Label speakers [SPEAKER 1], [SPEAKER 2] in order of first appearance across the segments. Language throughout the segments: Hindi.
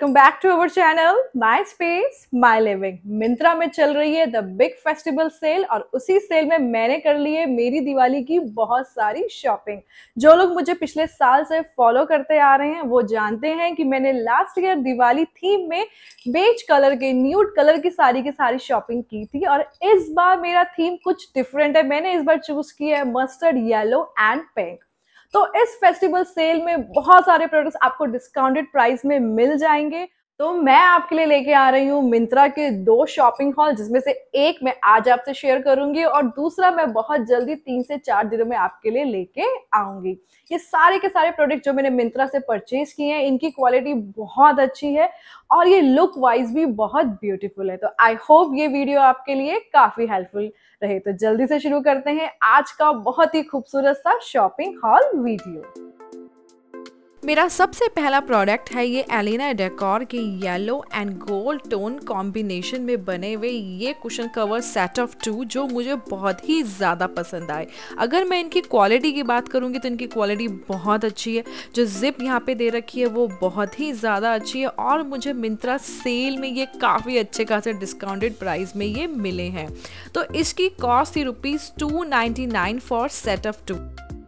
[SPEAKER 1] Welcome back to our channel my space my living. Myntra में चल रही है द बिग फेस्टिवल सेल और उसी सेल में मैंने कर ली है मेरी दिवाली की बहुत सारी शॉपिंग। जो लोग मुझे पिछले साल से फॉलो करते आ रहे हैं वो जानते हैं कि मैंने लास्ट ईयर दिवाली थीम में बेज कलर के न्यूड कलर की सारी शॉपिंग की थी और इस बार मेरा थीम कुछ डिफरेंट है। मैंने इस बार चूज किया है मस्टर्ड येलो एंड पिंक। तो इस फेस्टिवल सेल में बहुत सारे प्रोडक्ट्स आपको डिस्काउंटेड प्राइस में मिल जाएंगे। तो मैं आपके लिए लेके आ रही हूँ मिंत्रा के 2 शॉपिंग हॉल, जिसमें से एक मैं आज आपसे शेयर करूंगी और दूसरा मैं बहुत जल्दी 3 से 4 दिनों में आपके लिए लेके आऊंगी। ये सारे के सारे प्रोडक्ट जो मैंने मिंत्रा से परचेज किए हैं, इनकी क्वालिटी बहुत अच्छी है और ये लुक वाइज भी बहुत ब्यूटीफुल है। तो आई होप ये वीडियो आपके लिए काफी हेल्पफुल रहे। तो जल्दी से शुरू करते हैं आज का बहुत ही खूबसूरत सा शॉपिंग हॉल वीडियो।
[SPEAKER 2] मेरा सबसे पहला प्रोडक्ट है ये एलिना डेकोर के yellow and gold tone combination में बने हुए ये कुशन कवर सेट ऑफ 2, जो मुझे बहुत ही ज़्यादा पसंद आए। अगर मैं इनकी क्वालिटी की बात करूँगी तो इनकी क्वालिटी बहुत अच्छी है। जो जिप यहाँ पे दे रखी है वो बहुत ही ज़्यादा अच्छी है और मुझे मिंत्रा सेल में ये काफ़ी अच्छे खासे डिस्काउंटेड प्राइस में ये मिले हैं। तो इसकी कॉस्ट थी ₹299 फॉर सेट ऑफ 2।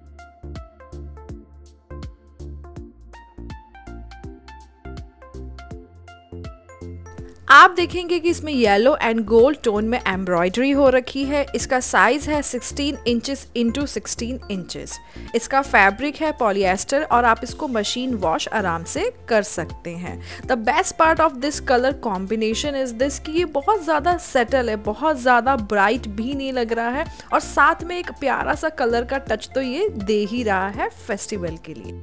[SPEAKER 2] आप देखेंगे कि इसमें येलो एंड गोल्ड टोन में एम्ब्रॉयडरी हो रखी है। इसका साइज है 16 इंचेस इंटू 16 इंचेस। इसका फैब्रिक है पॉलिएस्टर और आप इसको मशीन वॉश आराम से कर सकते हैं। The best part of this colour combination is this कि ये बहुत ज़्यादा सेटल है, बहुत ज़्यादा ब्राइट भी नहीं लग रहा है और साथ में एक प्यारा सा कलर का टच तो ये दे ही रहा है फेस्टिवल के लिए।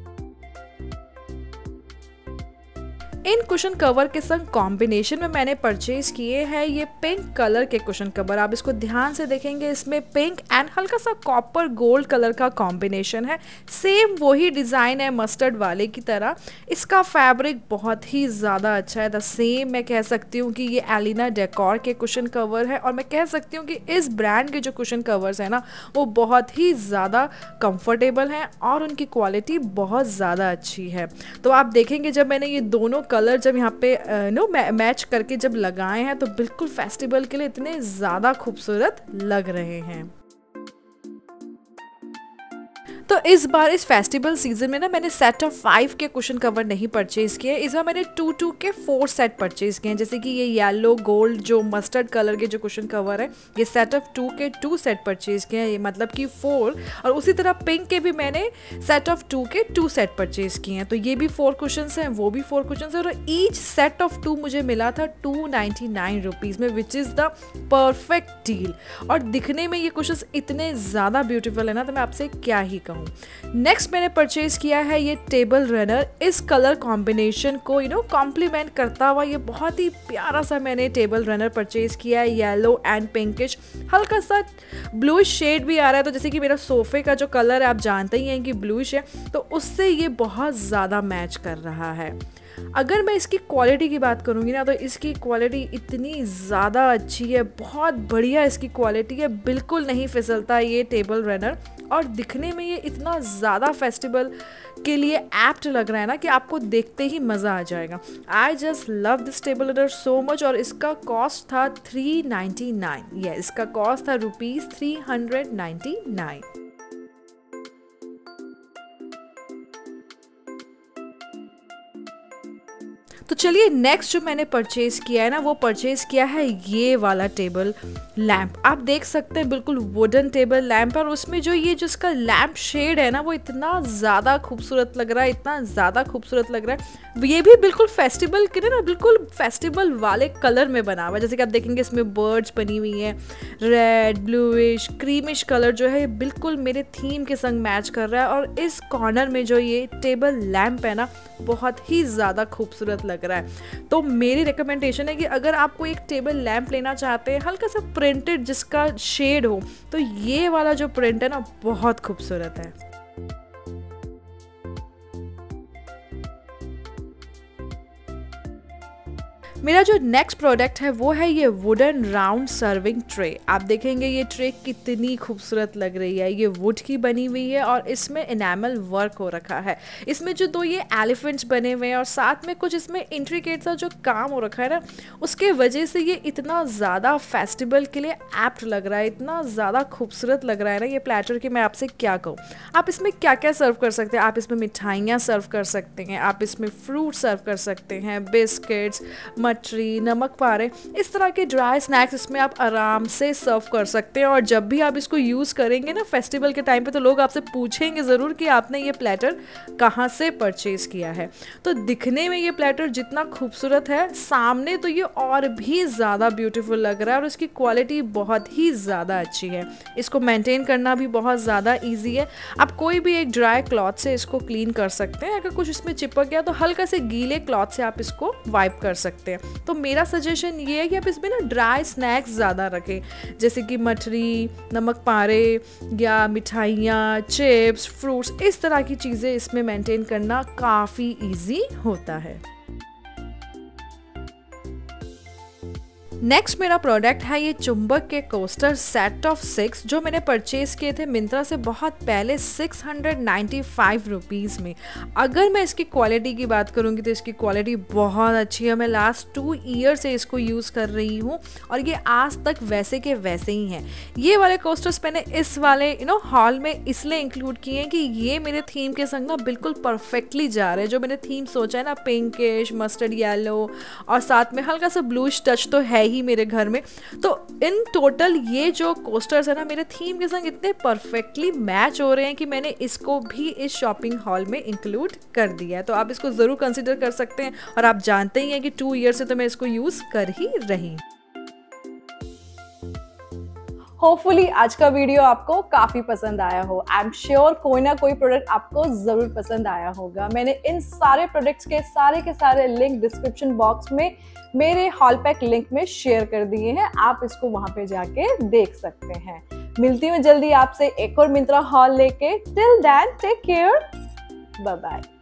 [SPEAKER 2] इन कुशन कवर के संग कॉम्बिनेशन में मैंने परचेज किए हैं ये पिंक कलर के कुशन कवर। आप इसको ध्यान से देखेंगे, इसमें पिंक एंड हल्का सा कॉपर गोल्ड कलर का कॉम्बिनेशन है। सेम वही डिज़ाइन है मस्टर्ड वाले की तरह। इसका फैब्रिक बहुत ही ज़्यादा अच्छा है। द सेम मैं कह सकती हूँ कि ये एलिना डेकोर के कुशन कवर है और मैं कह सकती हूँ कि इस ब्रांड के जो कुशन कवर्स हैं ना वो बहुत ही ज़्यादा कंफर्टेबल हैं और उनकी क्वालिटी बहुत ज़्यादा अच्छी है। तो आप देखेंगे जब मैंने ये दोनों कलर जब यहाँ पे मैच करके जब लगाए हैं तो बिल्कुल फेस्टिवल के लिए इतने ज़्यादा खूबसूरत लग रहे हैं। तो इस बार इस फेस्टिवल सीजन में ना मैंने सेट ऑफ 5 के कुशन कवर नहीं परचेज किए। इस बार मैंने 2 के 4 सेट परचेज किए हैं। जैसे कि ये येलो गोल्ड जो मस्टर्ड कलर के जो कुशन कवर है ये सेट ऑफ 2 के 2 सेट परचेज किए हैं, ये मतलब कि 4। और उसी तरह पिंक के भी मैंने सेट ऑफ 2 के 2 सेट परचेज किए हैं। तो ये भी 4 कुशन हैं, वो भी 4 कुशन हैं और ईच सेट ऑफ 2 मुझे मिला था ₹299 में, which is the perfect deal. और दिखने में ये कुशन इतने ज़्यादा ब्यूटीफुल है ना, तो मैं आपसे क्या ही कहूँ। नेक्स्ट मैंने परचेज किया है ये टेबल रनर। इस कलर कॉम्बिनेशन को कॉम्प्लीमेंट करता हुआ ये बहुत ही प्यारा सा मैंने टेबल रनर परचेज किया है। येलो एंड पिंकिश हल्का सा ब्लूइश शेड भी आ रहा है। तो जैसे कि मेरा सोफे का जो कलर है आप जानते ही हैं कि ब्लूइश है, तो उससे ये बहुत ज़्यादा मैच कर रहा है। अगर मैं इसकी क्वालिटी की बात करूँगी ना तो इसकी क्वालिटी इतनी ज़्यादा अच्छी है, बहुत बढ़िया इसकी क्वालिटी है, बिल्कुल नहीं फिसलता ये टेबल रनर और दिखने में ये इतना ज़्यादा फेस्टिवल के लिए एप्ट लग रहा है ना कि आपको देखते ही मज़ा आ जाएगा। I just love this table runner so much. और इसका कॉस्ट था $399। ये इसका कॉस्ट था ₹399। तो चलिए नेक्स्ट जो मैंने परचेज किया है ना वो परचेज किया है ये वाला टेबल लैंप। आप देख सकते हैं बिल्कुल वुडन टेबल लैंप और उसमें जो ये जिसका लैंप शेड है ना वो इतना ज़्यादा खूबसूरत लग रहा है, इतना ज़्यादा खूबसूरत लग रहा है। ये भी बिल्कुल फेस्टिवल के लिए ना बिल्कुल फेस्टिवल वाले कलर में बना हुआ है। जैसे कि आप देखेंगे इसमें बर्ड्स बनी हुई हैं, रेड ब्लूइश क्रीमिश कलर जो है बिल्कुल मेरे थीम के संग मैच कर रहा है। और इस कॉर्नर में जो ये टेबल लैंप है ना बहुत ही ज़्यादा खूबसूरत लग रहा है। तो मेरी रिकमेंडेशन है कि अगर आपको एक टेबल लैंप लेना चाहते हैं हल्का सा प्रिंटेड जिसका शेड हो तो ये वाला जो प्रिंट है ना बहुत खूबसूरत है। मेरा जो नेक्स्ट प्रोडक्ट है वो है ये वुडन राउंड सर्विंग ट्रे। आप देखेंगे ये ट्रे कितनी खूबसूरत लग रही है। ये वुड की बनी हुई है और इसमें एनामल वर्क हो रखा है। इसमें जो दो ये एलिफेंट्स बने हुए हैं और साथ में कुछ इसमें इंट्रिकेट सा जो काम हो रखा है ना, उसके वजह से ये इतना ज़्यादा फेस्टिवल के लिए एप्ट लग रहा है, इतना ज़्यादा खूबसूरत लग रहा है ना ये प्लेटर कि मैं आपसे क्या कहूँ। आप इसमें क्या क्या सर्व कर सकते हैं। आप इसमें मिठाइयाँ सर्व कर सकते हैं, आप इसमें फ्रूट सर्व कर सकते हैं, बिस्किट्स, मटरी, नमक पारे, इस तरह के ड्राई स्नैक्स इसमें आप आराम से सर्व कर सकते हैं। और जब भी आप इसको यूज़ करेंगे ना फेस्टिवल के टाइम पे, तो लोग आपसे पूछेंगे ज़रूर कि आपने ये प्लेटर कहाँ से परचेज़ किया है। तो दिखने में ये प्लेटर जितना खूबसूरत है, सामने तो ये और भी ज़्यादा ब्यूटीफुल लग रहा है और इसकी क्वालिटी बहुत ही ज़्यादा अच्छी है। इसको मेंटेन करना भी बहुत ज़्यादा ईजी है। आप कोई भी एक ड्राई क्लॉथ से इसको क्लीन कर सकते हैं। अगर कुछ इसमें चिपक गया तो हल्का से गीले क्लॉथ से आप इसको वाइप कर सकते हैं। तो मेरा सजेशन ये है कि आप इसमें ना ड्राई स्नैक्स ज़्यादा रखें, जैसे कि मठरी, नमक पारे या मिठाइयाँ, चिप्स, फ्रूट्स, इस तरह की चीज़ें इसमें मेंटेन करना काफ़ी इजी होता है। नेक्स्ट मेरा प्रोडक्ट है ये चुंबक के कोस्टर सेट ऑफ 6, जो मैंने परचेज किए थे मिंत्रा से बहुत पहले 695 रुपीज़ में। अगर मैं इसकी क्वालिटी की बात करूँगी तो इसकी क्वालिटी बहुत अच्छी है। मैं लास्ट 2 ईयर से इसको यूज़ कर रही हूँ और ये आज तक वैसे के वैसे ही हैं। ये वाले कोस्टर्स मैंने इस वाले हॉल में इसलिए इंक्लूड किए हैं कि ये मेरे थीम के संग ना बिल्कुल परफेक्टली जा रहे हैं। जो मैंने थीम सोचा है ना, पिंकिश, मस्टर्ड येलो और साथ में हल्का सा ब्लूइश टच तो है ही मेरे घर में। तो इन टोटल ये जो कोस्टर्स है ना, मेरे थीम के संग इतने परफेक्टली मैच हो रहे हैं कि मैंने इसको भी इस शॉपिंग हॉल में इंक्लूड कर दिया है। तो आप इसको ज़रूर कंसिडर कर सकते हैं। और आप जानते ही हैं कि 2 ईयर से तो मैं इसको यूज़ कर ही रही।
[SPEAKER 1] होपफुली आज का वीडियो आपको काफी पसंद आया हो। आई एम श्योर कोई ना कोई प्रोडक्ट आपको जरूर पसंद आया होगा। मैंने इन सारे प्रोडक्ट्स के सारे लिंक डिस्क्रिप्शन बॉक्स में मेरे हॉल पैक लिंक में शेयर कर दिए हैं। आप इसको वहां पे जाके देख सकते हैं। मिलती हूँ जल्दी आपसे एक और मिंत्रा हॉल लेके। Till then take care, bye bye.